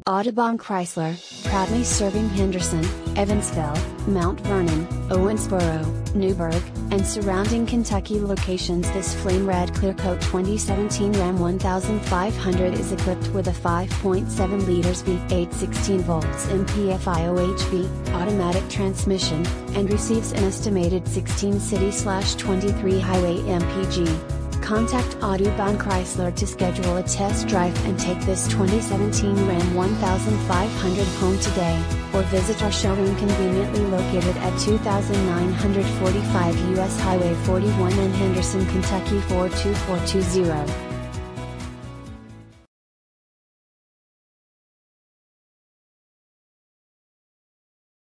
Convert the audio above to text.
Audubon Chrysler, proudly serving Henderson, Evansville, Mount Vernon, Owensboro, Newburgh, and surrounding Kentucky locations. This flame red Clearcoat 2017 Ram 1500 is equipped with a 5.7 liters V8 16 volts MPFI OHV automatic transmission, and receives an estimated 16 city/23 highway MPG. Contact Audubon Chrysler to schedule a test drive and take this 2017 Ram 1500 home today, or visit our showroom conveniently located at 2945 US Highway 41 in Henderson, Kentucky 42420.